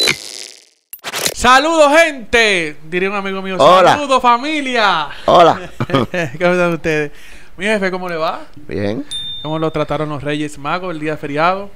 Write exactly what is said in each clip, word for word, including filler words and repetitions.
¡Saludos, gente! Diría un amigo mío. Hola. ¡Saludos, familia! Hola. ¿Cómo están ustedes? Mi jefe, ¿cómo le va? Bien. ¿Cómo lo trataron los Reyes Magos el día feriado?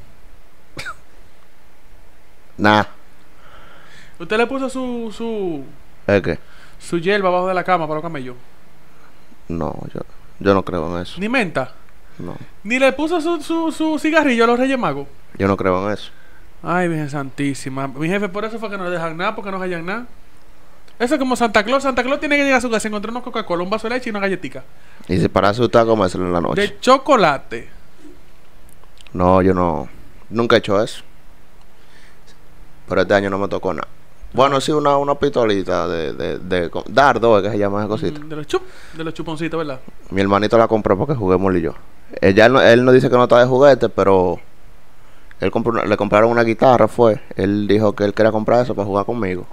Nah. ¿Usted le puso su su ¿Es qué? su hierba abajo de la cama para los camellos? No, yo, yo no creo en eso. ¿Ni menta? No. ¿Ni le puso su, su, su cigarrillo a los Reyes Magos? Yo no creo en eso. Ay, Virgen Santísima. Mi jefe, por eso fue que no le dejan nada, porque no hallan nada. Eso es como Santa Claus. Santa Claus tiene que llegar a su casa y encontrar unos Coca-Cola, un vaso de leche y una galletita. Y si para asustar a comérselo en la noche. De chocolate. No, yo no. Nunca he hecho eso. Pero este año no me tocó nada. Bueno, sí, una, una pistolita de, de, de, de dardo, es que se llama esa cosita. Mm, de los chup, de los chuponcitos, ¿verdad? Mi hermanito la compró porque juguemos él y yo. Ella, él, no, él no dice que no está de juguete, pero él compró una- le compraron una guitarra, fue. Él dijo que él quería comprar eso para jugar conmigo.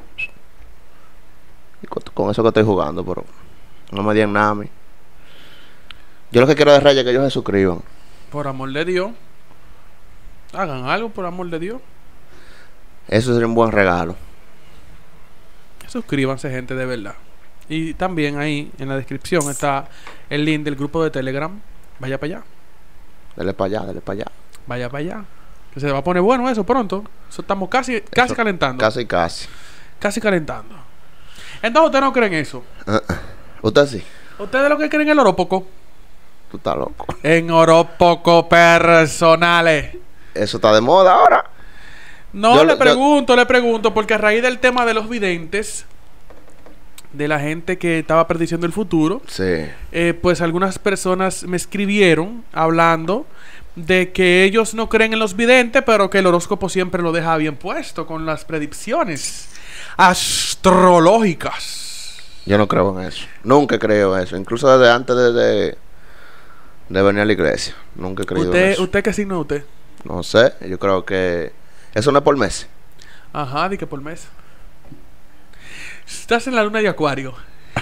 Y con, con eso que estoy jugando, pero no me dieron nada a mí. Yo lo que quiero de Reyes es que ellos se suscriban. Por amor de Dios. Hagan algo por amor de Dios. Eso sería un buen regalo. Suscríbanse, gente, de verdad. Y también ahí en la descripción está el link del grupo de Telegram. Vaya para allá. Dale para allá, dale para allá. Vaya para allá. Que se va a poner bueno eso pronto. Eso estamos casi, casi Eso, calentando. Casi, casi. Casi calentando. Entonces, ¿ustedes no creen eso? Uh, uh. Usted sí. ¿Ustedes lo que creen en el horópoco? Tú estás loco. En horópoco personales. Eso está de moda ahora. No, Yo le lo- pregunto, le pregunto, porque a raíz del tema de los videntes, de la gente que estaba prediciendo el futuro, Sí. eh, pues algunas personas me escribieron hablando de que ellos no creen en los videntes, pero que el horóscopo siempre lo deja bien puesto con las predicciones astrológicas. Yo no creo en eso. Nunca creo en eso. Incluso desde antes de, de, de venir a la iglesia. Nunca he creído en ¿Usted, eso. ¿Usted qué signo es usted? No sé. Yo creo que eso no es por mes. Ajá, di que por mes. Estás en la luna de Acuario.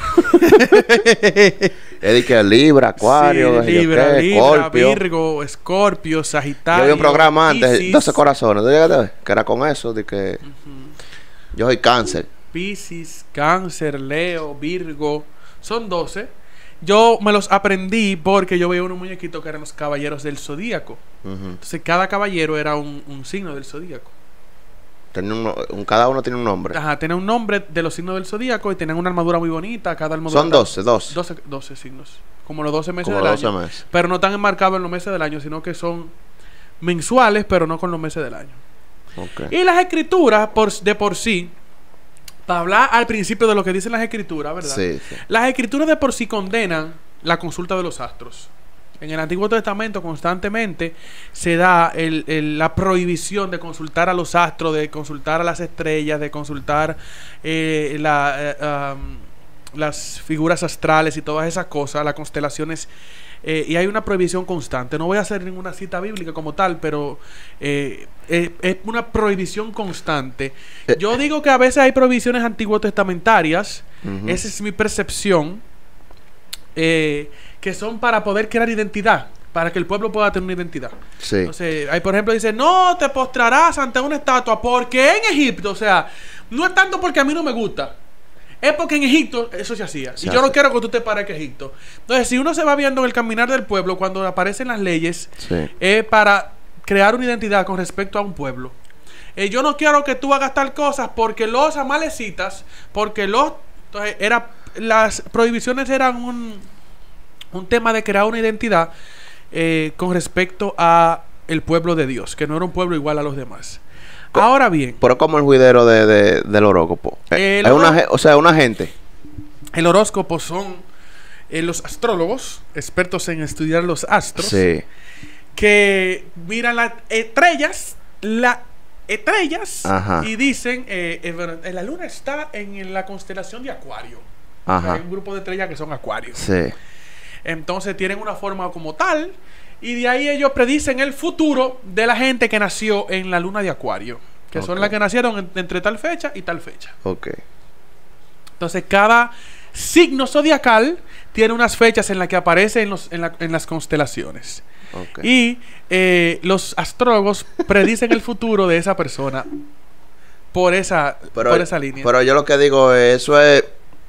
Es de que Libra, Acuario, Sí, yo Libra, qué, Libra, Escorpio. Virgo, Escorpio, Sagitario. Yo vi un programa antes, Piscis, doce corazones, ¿tú llegaste a ver? Que era con eso, de que yo soy cáncer. Piscis, Cáncer, Leo, Virgo. Son doce. Yo me los aprendí porque yo veía unos muñequitos que eran los caballeros del zodíaco. Ujú. Entonces cada caballero era un, un signo del zodíaco. Tenía un, un- cada uno tiene un nombre. Ajá, tenía un nombre de los signos del zodíaco y tenían una armadura muy bonita. Cada armadura. Son doce, doce. doce, doce signos. Como los doce meses Como del doce año. meses. Pero no están enmarcados en los meses del año, sino que son mensuales, pero no con los meses del año. Ok. Y las escrituras, por, de por sí, para hablar al principio de lo que dicen las escrituras, ¿verdad? Sí, sí. Las escrituras de por sí condenan la consulta de los astros. En el Antiguo Testamento constantemente se da el, el- la prohibición de consultar a los astros, de consultar a las estrellas, de consultar eh, la, eh, um, las figuras astrales y todas esas cosas, las constelaciones. Eh, y hay una prohibición constante. No voy a hacer ninguna cita bíblica como tal, pero eh, eh, es una prohibición constante. Eh. Yo digo que a veces hay prohibiciones antiguo-testamentarias. Ujú. Esa es mi percepción. eh, que son para poder crear identidad, para que el pueblo pueda tener una identidad. Sí. Entonces, hay por ejemplo, dice, no te postrarás ante una estatua, porque en Egipto, o sea, no es tanto porque a mí no me gusta, es porque en Egipto eso se hacía. Se y yo no hace. quiero que tú te pares que Egipto. Entonces, si uno se va viendo en el caminar del pueblo, cuando aparecen las leyes, Sí. es para crear una identidad con respecto a un pueblo. Eh, yo no quiero que tú hagas tal cosa porque los amalecitas, porque los... Entonces, era, las prohibiciones eran un, un tema de crear una identidad eh, con respecto a el pueblo de Dios, que no era un pueblo igual a los demás. Co- Ahora bien, Pero como el juidero de, de, del horóscopo. El Es una, horó- ge- o sea, una gente. el horóscopo son eh, los astrólogos, expertos en estudiar los astros, Sí. que miran las estrellas, las estrellas, Ajá. y dicen, eh, eh, bueno, eh, la luna está en la constelación de Acuario. Ajá. Hay un grupo de estrellas que son Acuarios. Sí. Entonces tienen una forma como tal, y de ahí ellos predicen el futuro de la gente que nació en la luna de Acuario, que son Ok. las que nacieron en- entre tal fecha y tal fecha. Ok. Entonces cada signo zodiacal tiene unas fechas en las que aparece en, los, en, la- en las constelaciones. Ok. Y eh, los astrólogos predicen el futuro de esa persona por esa, Pero, por esa línea. pero yo lo que digo es, eso es...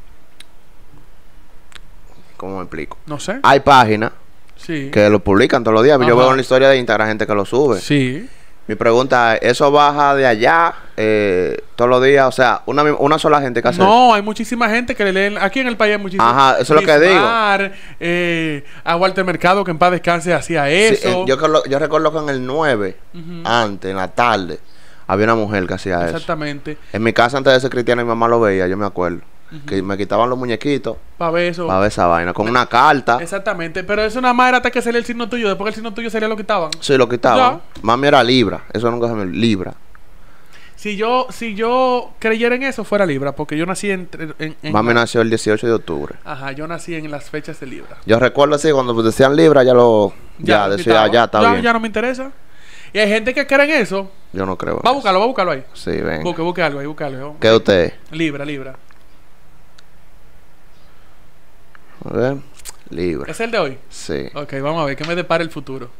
¿Cómo me explico? No sé. Hay páginas Sí. que lo publican todos los días. Yo Ajá. veo en la historia de Instagram gente que lo sube. Sí. Mi pregunta es, ¿eso baja de allá eh, todos los días? O sea, una, mi- una sola gente que hace eso. No, hay muchísima gente que le leen. Aquí en el país hay muchísima. Ajá, eso es lo que digo. Bismar, eh, a Walter Mercado, que en paz descanse, hacía Sí, eso. eh, yo, creo- yo recuerdo que en el nueve, Ujú. antes, en la tarde, había una mujer que hacía eso. Exactamente. En mi casa, antes de ser cristiana, mi mamá lo veía, yo me acuerdo. Que me quitaban los muñequitos Para ver eso. para ver esa vaina. Con una carta. Exactamente. Pero eso nada más era hasta que salía el signo tuyo. Después que el signo tuyo salía, lo quitaban. Sí, lo quitaban. Mami era Libra. Eso nunca se me Libra. Si yo, si yo creyera en eso, fuera Libra. Porque yo nací en. en- en- Mami nació el dieciocho de octubre. Ajá, yo nací en las fechas de Libra. Yo recuerdo así, cuando decían Libra, ya lo... Ya, lo decía, quitaban. ya está ya, bien. ya no me interesa. Y hay gente que cree en eso. Yo no creo. en Va a eso. buscarlo, va a buscarlo ahí. Sí, ven. Busque, busque algo ahí, busque algo. ¿Qué usted es? Libra, Libra. A ver. Libra. ¿Es el de hoy? Sí. Ok, vamos a ver. ¿Qué me depara el futuro?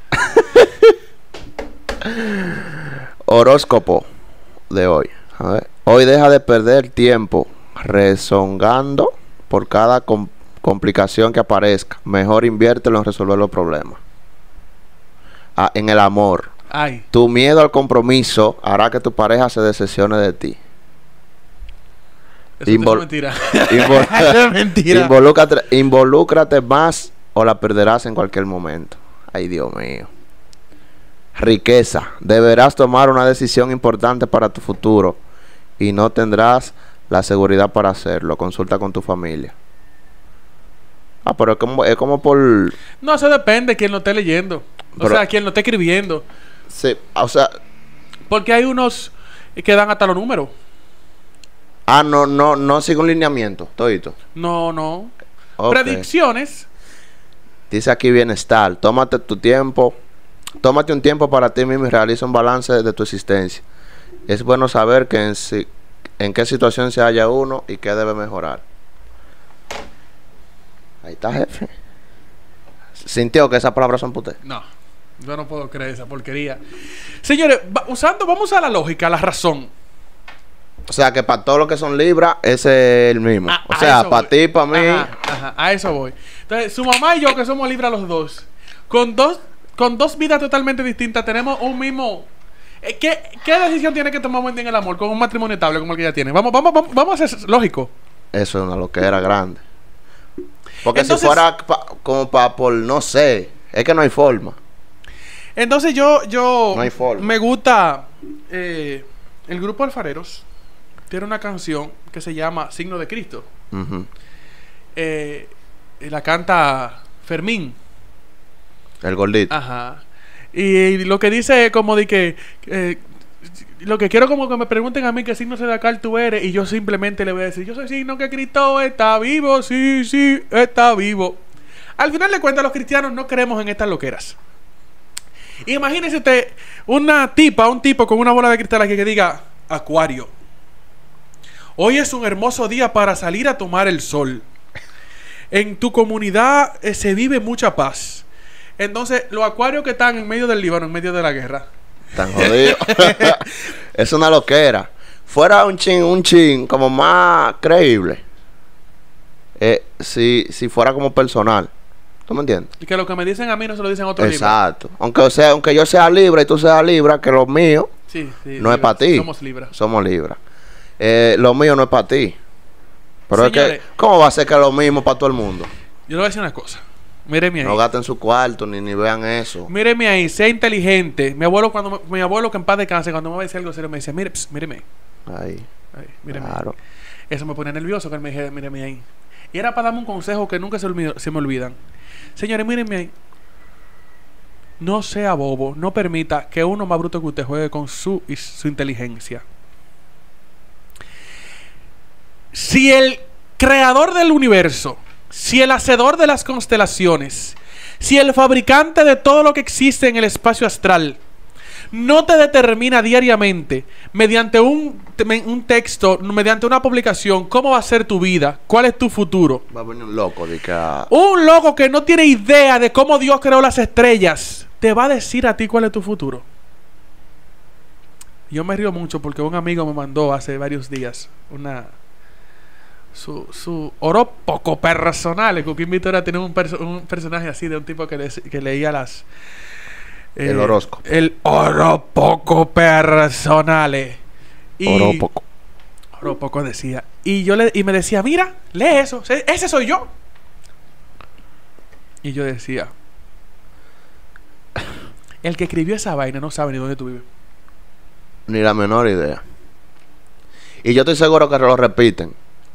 Horóscopo de hoy. A ver. Hoy deja de perder tiempo rezongando por cada com- complicación que aparezca. Mejor inviértelo en resolver los problemas. Ah, en el amor. Ay. Tu miedo al compromiso hará que tu pareja se decepcione de ti. Eso Invol- es mentira. Invol- Eso es mentira. Involúcrate, involúcrate más o la perderás en cualquier momento. Ay, Dios mío. Riqueza. Deberás tomar una decisión importante para tu futuro y no tendrás la seguridad para hacerlo. Consulta con tu familia. Ah, pero es como, es como por... No, eso depende de quien lo esté leyendo. O Pero- sea, quien lo esté escribiendo. Sí, o sea... Porque hay unos que dan hasta los números. Ah, no, no, no sigue un lineamiento, todito. No, no. Ok. Predicciones. Dice aquí bienestar. Tómate tu tiempo. Tómate un tiempo para ti mismo y realiza un balance de tu existencia. Es bueno saber que en, si- en qué situación se halla uno y qué debe mejorar. Ahí está, jefe. ¿Sintió que esas palabras son putas? No. Yo no puedo creer esa porquería. Señores, va- usando, vamos a la lógica, a la razón. O sea, que para todos los que son libras, ese es el mismo. A- o a sea, eso para voy. ti, para mí. Ajá, ajá, a eso voy. Entonces, su mamá y yo, que somos libras los dos, con dos, con dos vidas totalmente distintas, tenemos un mismo. eh, ¿Qué, qué decisión tiene que tomar un día en el amor con un matrimonio estable como el que ella tiene? Vamos, vamos, vamos, vamos a ser lógico. Eso es una loquera grande. Porque Entonces- si fuera pa- como para por, no sé, es que no hay forma. Entonces yo, yo No hay forma. me gusta eh, el grupo Alfareros tiene una canción que se llama Signo de Cristo. Ujú. Eh, y la canta Fermín. El gordito. Ajá. Y, lo que dice es como de que eh, lo que quiero como que me pregunten a mí qué signo zodiacal tú eres y yo simplemente le voy a decir, yo soy signo que Cristo está vivo, sí, sí, está vivo. Al final de cuentas los cristianos no creemos en estas loqueras. Imagínese usted una tipa, un tipo con una bola de cristal aquí que diga Acuario. Hoy es un hermoso día para salir a tomar el sol. En tu comunidad eh, se vive mucha paz. Entonces, los acuarios que están en medio del Líbano, en medio de la guerra. Tan jodido. Es una loquera. Fuera un chin, un chin, como más creíble. Eh, si, si fuera como personal. ¿Tú me entiendes? Y que lo que me dicen a mí no se lo dicen a otros libros. Exacto. Aunque, o sea, aunque yo sea Libra y tú seas Libra, que lo mío Sí, sí, no es Libra. para ti. Somos Libra. Somos Libra. Eh, lo mío no es para ti. Pero Señores. es que, ¿cómo va a ser que lo mismo para todo el mundo? Yo le voy a decir una cosa. Míreme ahí. No gasten su cuarto ni, ni vean eso. Míreme ahí, sea inteligente. Mi abuelo, cuando me- mi abuelo que en paz descanse, cuando me va a decir algo serio, me dice, mire, ps, míreme ahí. Ahí. Ahí, míreme ahí. Claro. Eso me pone nervioso que él me dijera, míreme ahí. Y era para darme un consejo que nunca se, olvido- se me olvidan. Señores, mírenme ahí. No sea bobo, no permita que uno más bruto que usted juegue con su, y su inteligencia. Si el creador del universo, si el hacedor de las constelaciones, si el fabricante de todo lo que existe en el espacio astral no te determina diariamente mediante un, te- un texto, mediante una publicación, cómo va a ser tu vida, cuál es tu futuro, Va a venir un loco de que... ah, un loco que no tiene idea de cómo Dios creó las estrellas te va a decir a ti cuál es tu futuro. Yo me río mucho porque un amigo me mandó hace varios días una... Su, su horóscopo personal. Coquín Victoria tiene un, perso un personaje así de un tipo que, le que leía las... Eh, el horóscopo. El horóscopo personal. Y... Horóscopo. Horóscopo decía. Y yo le y me decía, mira, lee eso. Ese soy yo. Y yo decía... El que escribió esa vaina no sabe ni dónde tú vives. Ni la menor idea. Y yo estoy seguro que lo repiten.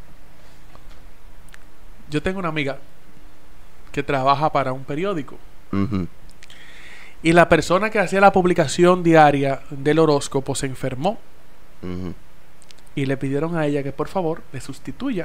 Yo tengo una amiga que trabaja para un periódico. Uh-huh. Y la persona que hacía la publicación diaria del horóscopo se enfermó. Uh-huh. Y le pidieron a ella que por favor le sustituya.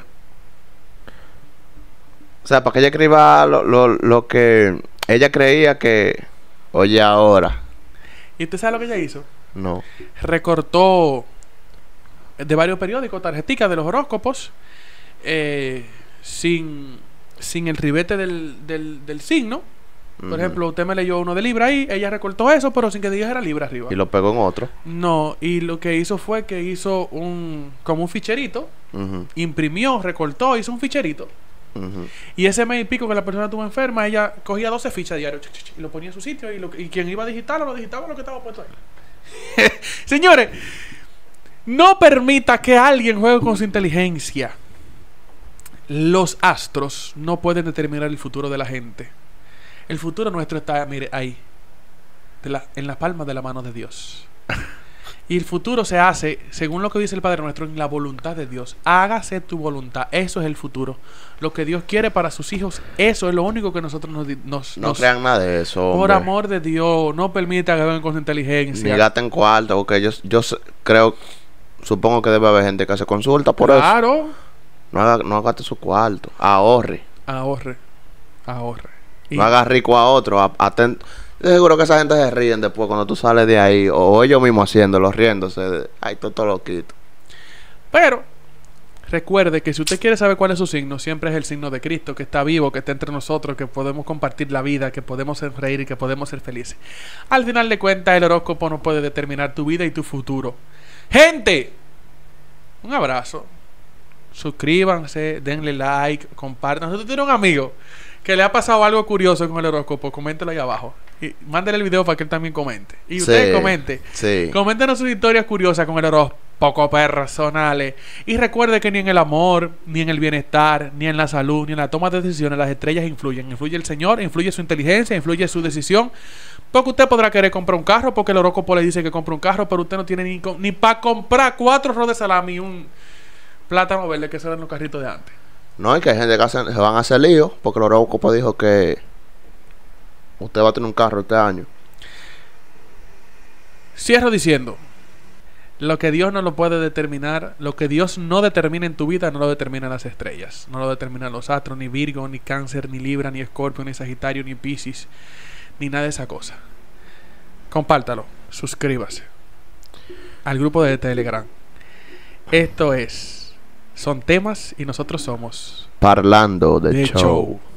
O sea, para que ella escriba lo, lo, lo que ella creía que... Oye, ahora. ¿Y usted sabe lo que ella hizo? No. Recortó de varios periódicos tarjeticas de los horóscopos eh, sin, sin el ribete del, del, del signo. Por uh-huh. ejemplo, usted me leyó uno de Libra ahí, ella recortó eso, pero sin que dijera Libra arriba. Y lo pegó en otro. No, y lo que hizo fue que hizo un como un ficherito, uh-huh. imprimió, recortó, hizo un ficherito. Uh-huh. Y ese mes y pico que la persona estuvo enferma, ella cogía doce fichas diario y lo ponía en su sitio y, lo, y quien iba a digitarlo, lo digitaba lo que estaba puesto ahí. Señores, no permita que alguien juegue con su inteligencia. Los astros no pueden determinar el futuro de la gente. El futuro nuestro está, mire, ahí, de la, en la palma de la mano de Dios. Y el futuro se hace, según lo que dice el Padre Nuestro, en la voluntad de Dios. Hágase tu voluntad. Eso es el futuro. Lo que Dios quiere para sus hijos, eso es lo único que nosotros nos... nos no nos, crean nada de eso, por hombre. amor de Dios, no permita que vengan con su inteligencia. Ni gasten cuarto, porque yo, yo creo, supongo que debe haber gente que se consulta por claro. eso. Claro. No haga, no gaste su cuarto. Ahorre. Ahorre. Ahorre. Y no haga rico a otro. Atento. Seguro que esa gente se ríen después cuando tú sales de ahí. O ellos mismos haciéndolo, riéndose. De, ay, todo, todo loquito. Pero recuerde que si usted quiere saber cuál es su signo, siempre es el signo de Cristo, que está vivo, que está entre nosotros, que podemos compartir la vida, que podemos reír y que podemos ser felices. Al final de cuentas, el horóscopo no puede determinar tu vida y tu futuro. ¡Gente! Un abrazo. Suscríbanse, denle like, compartan. Si usted tiene un amigo que le ha pasado algo curioso con el horóscopo, coméntelo ahí abajo. Y mándele el video para que él también comente. Y ustedes sí, comente. Sí. Coméntenos sus historias curiosas con el horóscopo personales. Y recuerde que ni en el amor, ni en el bienestar, ni en la salud, ni en la toma de decisiones, las estrellas influyen. Influye el Señor, influye su inteligencia, influye su decisión. Porque usted podrá querer comprar un carro, porque el horóscopo le dice que compre un carro, pero usted no tiene ni, ni para comprar cuatro arroz de salami y un plátano verde, que eran los carritos de antes. No, y que hay gente que hacen, se van a hacer líos, porque el horóscopo dijo que usted va a tener un carro este año. Cierro diciendo, lo que Dios no lo puede determinar, lo que Dios no determina en tu vida, no lo determinan las estrellas, no lo determinan los astros, ni Virgo, ni Cáncer, ni Libra, ni Escorpio, ni Sagitario, ni Piscis, ni nada de esa cosa. Compártalo, suscríbase al grupo de Telegram. Esto es Son Temas y nosotros somos Parlando de, de show. show.